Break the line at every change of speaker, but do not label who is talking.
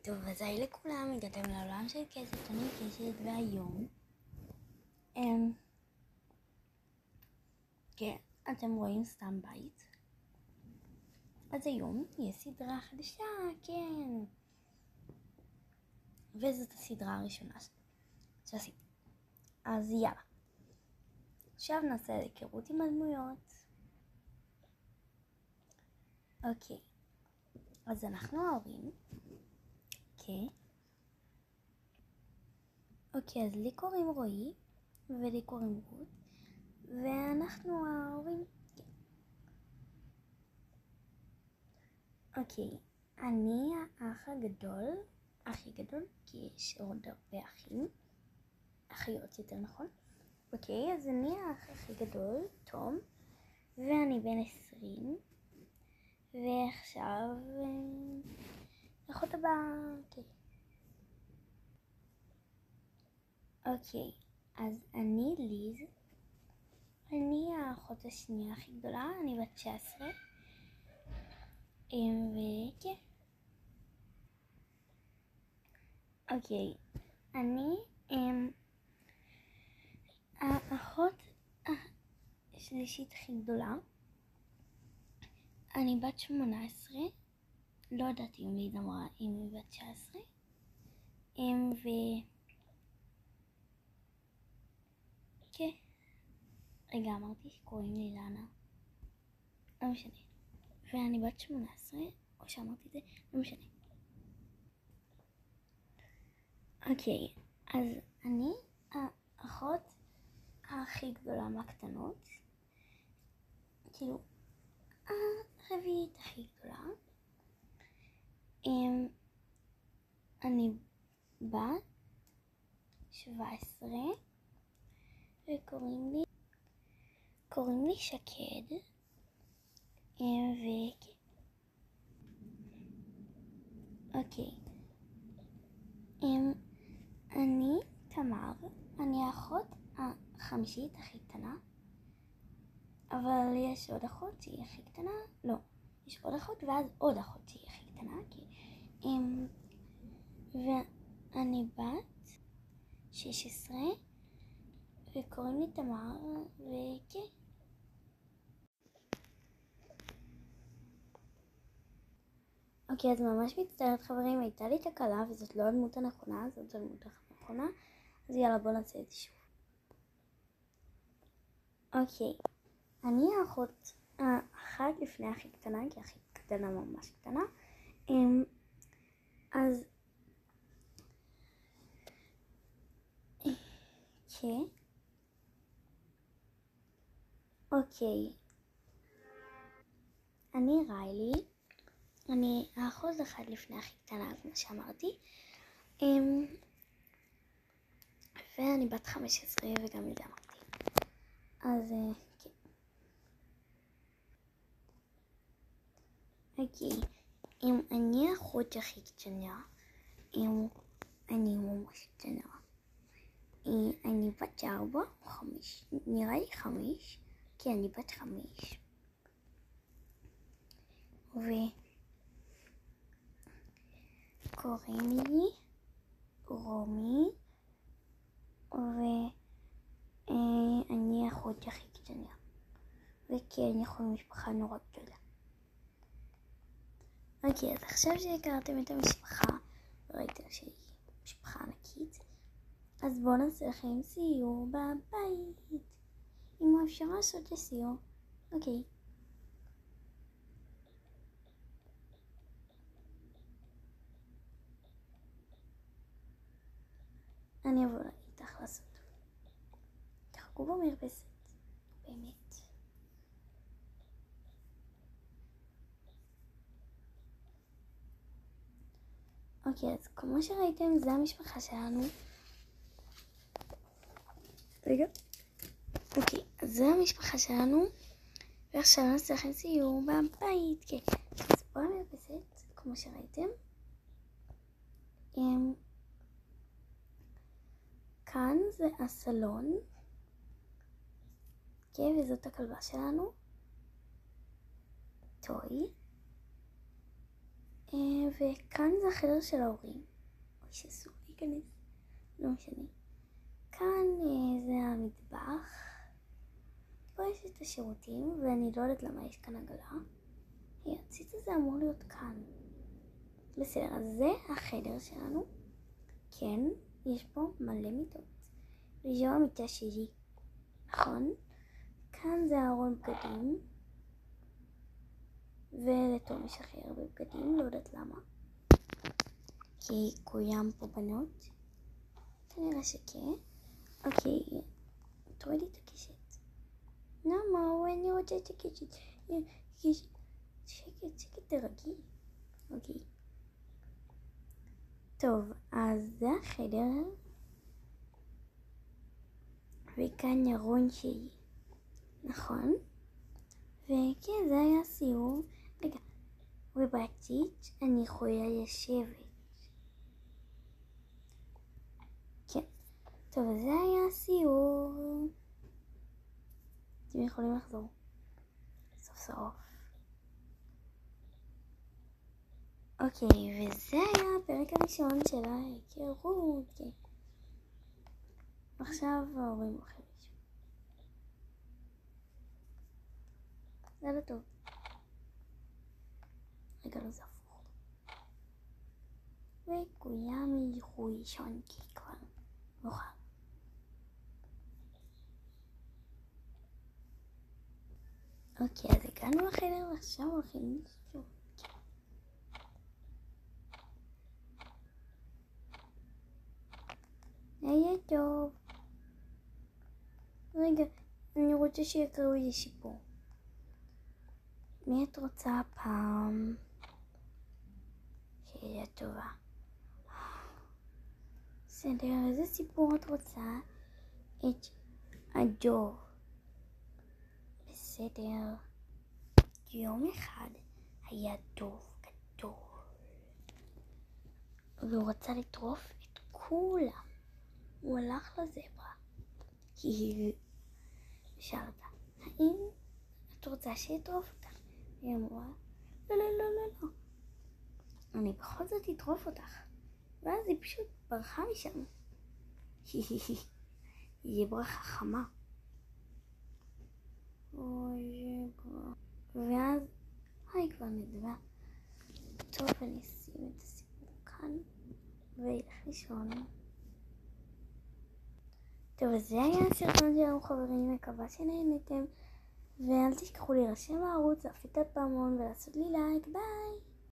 טוב, אז היי לכולם, הגעתם לעולם של קשת, אני קשת, והיום כן, אתם רואים סתם בית. אז היום יש סדרה חדשה, כן, וזאת הסדרה הראשונה שעשיתי. אז יאללה, עכשיו נעשה היכרות עם הדמויות. אוקיי, אז אנחנו ההורים. אוקיי, אז לי קוראים רועי ולי קוראים רות, ואנחנו ההורים. אוקיי, אני האח הגדול, הכי גדול, כי יש עוד הרבה אחים, אחיות יותר נכון. אוקיי, אז אני האח הכי גדול, תום, ואני בן 20, ועכשיו אחות הבאה. אוקיי, אז אני ליז, אני האחות השנייה הכי גדולה, אני בת 19, וכן. אוקיי, אני האחות השלישית הכי גדולה, אני בת 18, לא יודעת אם ליז אמרה אם היא בת 19, כן, רגע, אמרתי שקוראים לי לנה, לא משנה, ואני בת 18, או שאמרתי את זה, לא משנה. אוקיי, אז אני האחות הכי גדולה מהקטנות, כאילו הרביעית הכי גדולה. אני בת 17 וקוראים לי שקד, אוקיי, אני תמר, אני האחות החמישית הכי קטנה, אבל יש עוד אחות שהיא הכי קטנה, לא, יש עוד אחות ואז עוד אחות שהיא הכי קטנה, ואני בת 16 וקוראים לי תמר, וכן. אוקיי, אז ממש מצטערת חברים, הייתה לי תקלה וזאת לא הדמות הנכונה, זאת הדמות הנכונה, אז יאללה, בוא נעשה את זה שוב. אוקיי, אני האחות אחת לפני הכי קטנה, כי הכי קטנה ממש קטנה, אז כן. אוקיי, אני ריילי, אני האחות אחת לפני הכי קטנה, אז מה שאמרתי, ואני בת 15 וגם את זה אמרתי, אז כן. אוקיי, אני האחות הכי קטנה, אני ממש קטנה, אני בת 4 או 5, נראה לי 5, כי אני בת 5, וקוראים לי רומי, ואני האחות הכי קטנה, וכן, יכול משפחה נורא גדולה. אוקיי, אז עכשיו שהכרתם את המשפחה וראיתם שהיא משפחה ענקית, אז בואו נעשה לכם סיור בבית, אם אפשר לעשות לסיור. אוקיי, אני אבוא איתך לעשות. תחכו במרפסת, באמת. אוקיי, אז כמו שראיתם, זה המשפחה שלנו. רגע. אוקיי, אז זה המשפחה שלנו, ועכשיו נעשה לכם סיור בבית, כן. אז פה המרפסת, כמו שראיתם. כאן זה הסלון, כן, וזאת הכלבה שלנו, טוי. וכאן זה החדר של ההורים. אוי, שאסור להיכנס, לא משנה. כאן זה המטבח. פה יש את השירותים, ואני לא יודעת למה יש כאן עגלה. הציץ הזה אמור להיות כאן. בסדר, אז זה החדר שלנו. כן, יש פה מלא מיטות. וזו המיטה שלי, נכון? כאן זה הארון בגדים. ולתום יש הכי הרבה בגדים, לא יודעת למה. כי כולם פה בנות. כנראה שכן. אוקיי, תורידי את הקשת. למה? אני רוצה את הקשת. שקט, תרגי. אוקיי. טוב, אז זה החדר. וכאן ירון שלי. נכון? וכן, זה היה סיור. רגע, ובעתיד אני יכולה לשבת. כן. טוב, אז זה היה סיור. אתם יכולים לחזור. סוף סוף. אוקיי, וזה היה הפרק הראשון של ההיכרות. כן. עכשיו ההורים הולכים לישון. זה לא טוב. רגע, לא, זה הפוך. וכולם ילכו לישון כי כבר מאוחר. אוקיי, אז הגענו לחדר ועכשיו הולכים לישון. היה טוב. רגע, אני רוצה שיקראו לי סיפור. מי את רוצה הפעם? שאלה טובה. בסדר, איזה סיפור את רוצה? את הדוב. בסדר. יום אחד היה דוב גדול. והוא רצה לטרוף את כולם. הוא הלך לזברה. היא שאל אותה, האם את רוצה שיטרוף אותך? היא אמרה, לא, אני בכל זאת אטרוף אותך. ואז היא פשוט ברחה משם. היא זברה חכמה. ואז היא כבר נדמה. טוב, אני אשים את הסיפור כאן וילך לישון. טוב, אז זה היה הסרטון שלנו חברים, מקווה שנהנתם ואל תשכחו להירשם לערוץ, להפעיל את הפעמון ולעשות לי לייק. ביי!